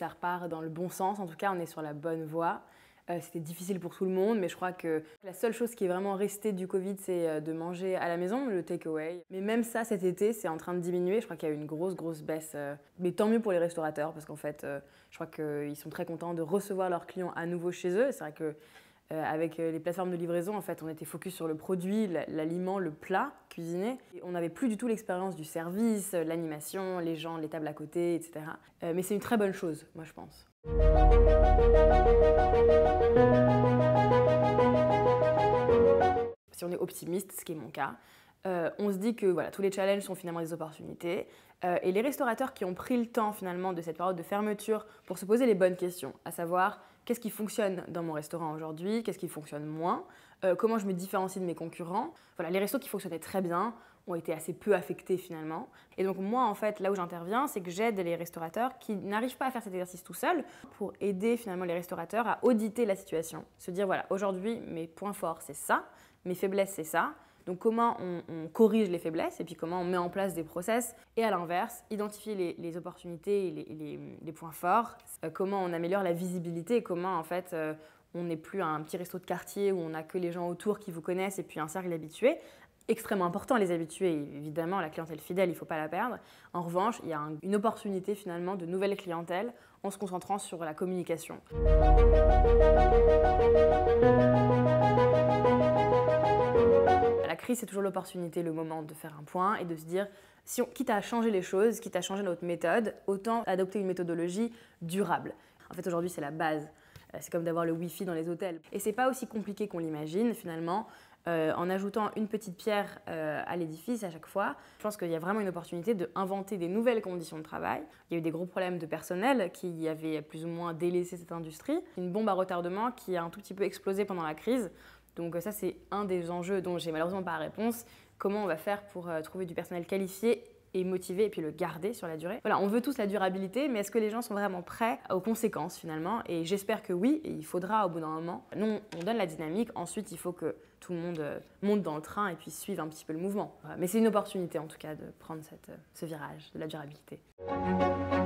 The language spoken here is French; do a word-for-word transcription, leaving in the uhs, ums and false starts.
ça repart dans le bon sens. En tout cas, on est sur la bonne voie. Euh, C'était difficile pour tout le monde, mais je crois que la seule chose qui est vraiment restée du Covid, c'est de manger à la maison, le take-away. Mais même ça, cet été, c'est en train de diminuer. Je crois qu'il y a eu une grosse, grosse baisse. Euh, mais tant mieux pour les restaurateurs, parce qu'en fait, euh, je crois qu'ils sont très contents de recevoir leurs clients à nouveau chez eux. C'est vrai que euh, avec les plateformes de livraison, en fait, on était focus sur le produit, l'aliment, le plat cuisiné. Et on n'avait plus du tout l'expérience du service, l'animation, les gens, les tables à côté, et cetera. Euh, mais c'est une très bonne chose, moi, je pense. Si on est optimiste, ce qui est mon cas, euh, on se dit que voilà, tous les challenges sont finalement des opportunités. Euh, et les restaurateurs qui ont pris le temps finalement de cette période de fermeture pour se poser les bonnes questions, à savoir qu'est-ce qui fonctionne dans mon restaurant aujourd'hui, qu'est-ce qui fonctionne moins, euh, comment je me différencie de mes concurrents. Voilà, les restos qui fonctionnaient très bien ont été assez peu affectés finalement. Et donc moi, en fait, là où j'interviens, c'est que j'aide les restaurateurs qui n'arrivent pas à faire cet exercice tout seuls pour aider finalement les restaurateurs à auditer la situation. Se dire, voilà, aujourd'hui, mes points forts, c'est ça, mes faiblesses, c'est ça. Donc comment on, on corrige les faiblesses et puis comment on met en place des process. Et à l'inverse, identifier les, les opportunités et les, les, les points forts. Euh, comment on améliore la visibilité et comment en fait euh, on n'est plus un petit resto de quartier où on n'a que les gens autour qui vous connaissent et puis un cercle d'habitués. Extrêmement important les habitués, évidemment, la clientèle fidèle, il ne faut pas la perdre. En revanche, il y a un, une opportunité finalement de nouvelle clientèle en se concentrant sur la communication. La crise, c'est toujours l'opportunité, le moment de faire un point et de se dire, si on, quitte à changer les choses, quitte à changer notre méthode, autant adopter une méthodologie durable. En fait, aujourd'hui, c'est la base. C'est comme d'avoir le Wi-Fi dans les hôtels. Et c'est pas aussi compliqué qu'on l'imagine, finalement. Euh, en ajoutant une petite pierre euh, à l'édifice à chaque fois, je pense qu'il y a vraiment une opportunité d'inventer des nouvelles conditions de travail. Il y a eu des gros problèmes de personnel qui avaient plus ou moins délaissé cette industrie. Une bombe à retardement qui a un tout petit peu explosé pendant la crise. Donc ça, c'est un des enjeux dont j'ai malheureusement pas la réponse. Comment on va faire pour euh, trouver du personnel qualifié et motivé et puis le garder sur la durée. Voilà, on veut tous la durabilité, mais est-ce que les gens sont vraiment prêts aux conséquences finalement? Et j'espère que oui, et il faudra au bout d'un moment. Nous, on donne la dynamique, ensuite il faut que tout le monde monte dans le train et puis suive un petit peu le mouvement. Mais c'est une opportunité en tout cas de prendre cette, ce virage de la durabilité.